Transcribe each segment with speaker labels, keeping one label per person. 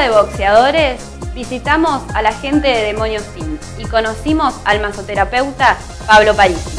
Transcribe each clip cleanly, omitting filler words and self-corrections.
Speaker 1: de boxeadores, visitamos a la gente de Demonios Team y conocimos al masoterapeuta Pablo Parisi.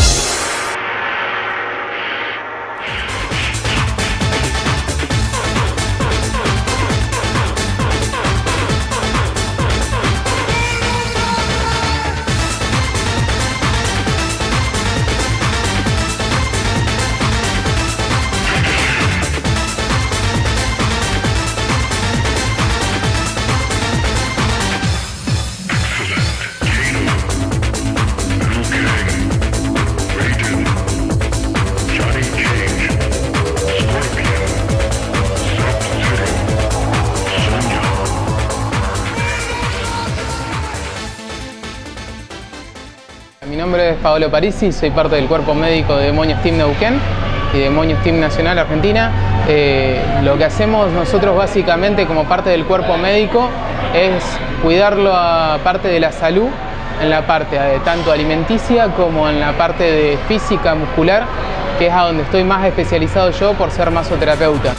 Speaker 2: Mi nombre es Pablo Parisi, soy parte del cuerpo médico de Demonios Team Neuquén y Demonios Team Nacional Argentina. Lo que hacemos nosotros básicamente como parte del cuerpo médico es cuidarlo a parte de la salud, en la parte tanto alimenticia como en la parte de física muscular, que es a donde estoy más especializado yo por ser masoterapeuta.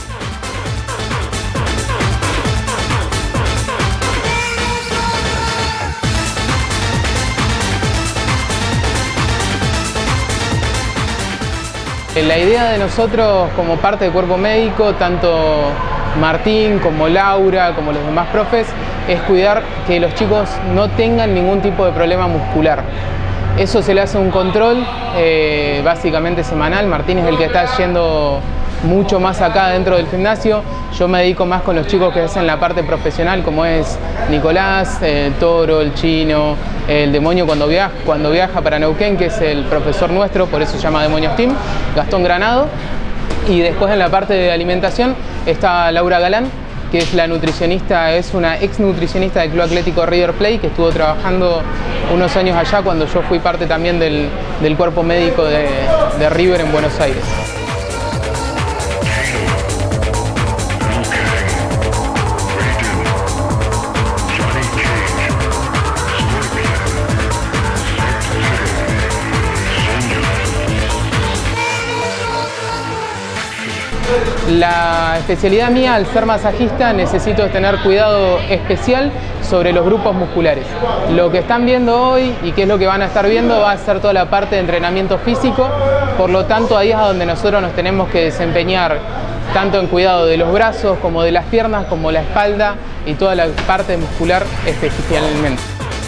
Speaker 2: La idea de nosotros como parte del cuerpo médico, tanto Martín como Laura, como los demás profes, es cuidar que los chicos no tengan ningún tipo de problema muscular. Eso se le hace un control básicamente semanal. Martín es el que está yendo mucho más acá dentro del gimnasio. Yo me dedico más con los chicos que hacen la parte profesional, como es Nicolás, el Toro, el Chino, el Demonio cuando viaja para Neuquén, que es el profesor nuestro, por eso se llama Demonios Team, Gastón Granado. Y después en la parte de alimentación está Laura Galán, que es la nutricionista, es una ex nutricionista del Club Atlético River Plate, que estuvo trabajando unos años allá cuando yo fui parte también del cuerpo médico de River en Buenos Aires. La especialidad mía, al ser masajista, necesito tener cuidado especial sobre los grupos musculares. Lo que están viendo hoy y que es lo que van a estar viendo va a ser toda la parte de entrenamiento físico, por lo tanto ahí es a donde nosotros nos tenemos que desempeñar tanto en cuidado de los brazos como de las piernas, como la espalda y toda la parte muscular especialmente.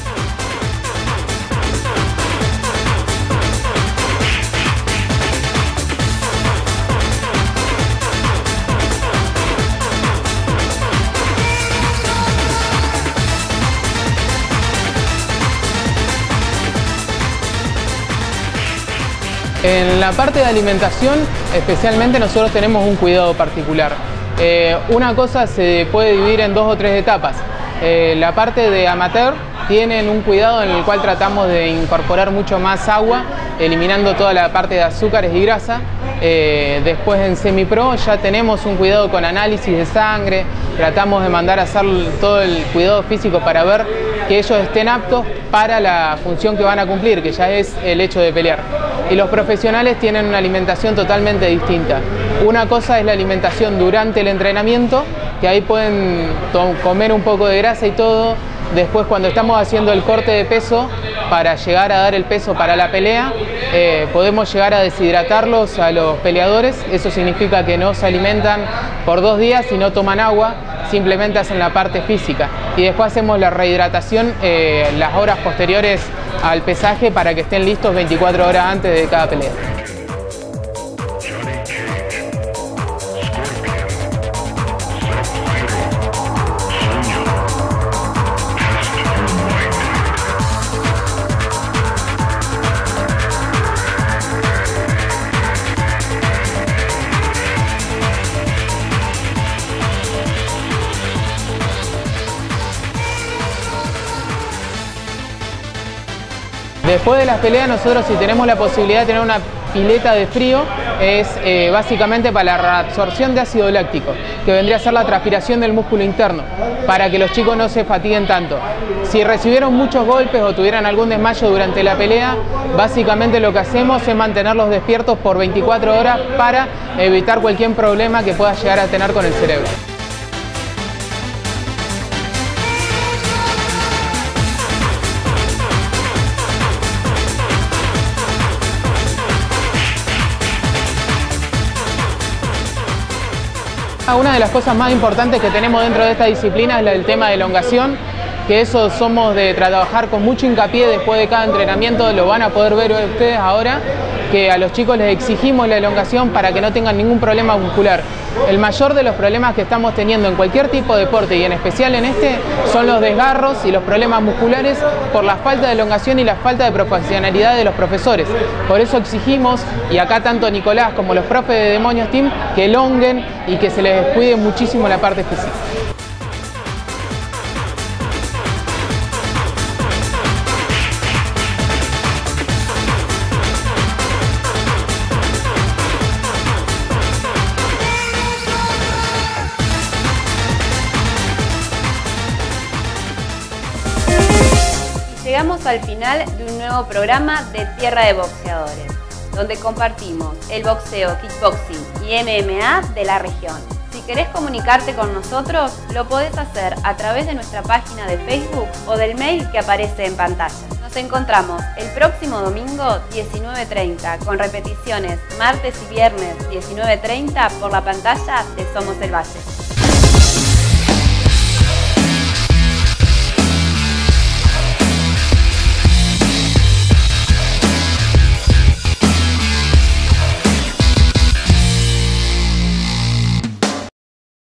Speaker 2: En la parte de alimentación, especialmente, nosotros tenemos un cuidado particular. Una cosa se puede dividir en 2 o 3 etapas. La parte de amateur tienen un cuidado en el cual tratamos de incorporar mucho más agua, eliminando toda la parte de azúcares y grasa. Después en semi-pro ya tenemos un cuidado con análisis de sangre, tratamos de mandar a hacer todo el cuidado físico para ver que ellos estén aptos para la función que van a cumplir, que ya es el hecho de pelear. Y los profesionales tienen una alimentación totalmente distinta. Una cosa es la alimentación durante el entrenamiento, que ahí pueden comer un poco de grasa y todo. Después, cuando estamos haciendo el corte de peso para llegar a dar el peso para la pelea, podemos llegar a deshidratarlos a los peleadores. Eso significa que no se alimentan por 2 días y no toman agua, simplemente hacen la parte física. Y después hacemos la rehidratación las horas posteriores al pesaje para que estén listos 24 horas antes de cada pelea. Después de las peleas, nosotros, si tenemos la posibilidad de tener una pileta de frío, es básicamente para la reabsorción de ácido láctico, que vendría a ser la transpiración del músculo interno, para que los chicos no se fatiguen tanto. Si recibieron muchos golpes o tuvieran algún desmayo durante la pelea, básicamente lo que hacemos es mantenerlos despiertos por 24 horas para evitar cualquier problema que pueda llegar a tener con el cerebro. Una de las cosas más importantes que tenemos dentro de esta disciplina es el tema de elongación, que eso somos de trabajar con mucho hincapié después de cada entrenamiento, lo van a poder ver ustedes ahora, que a los chicos les exigimos la elongación para que no tengan ningún problema muscular. El mayor de los problemas que estamos teniendo en cualquier tipo de deporte y en especial en este son los desgarros y los problemas musculares por la falta de elongación y la falta de profesionalidad de los profesores. Por eso exigimos, y acá tanto Nicolás como los profes de Demonios Team, que elonguen y que se les cuide muchísimo la parte física.
Speaker 1: Llegamos al final de un nuevo programa de Tierra de Boxeadores, donde compartimos el boxeo, kickboxing y MMA de la región. Si querés comunicarte con nosotros, lo podés hacer a través de nuestra página de Facebook o del mail que aparece en pantalla. Nos encontramos el próximo domingo 19:30 con repeticiones martes y viernes 19:30 por la pantalla de Somos el Valle.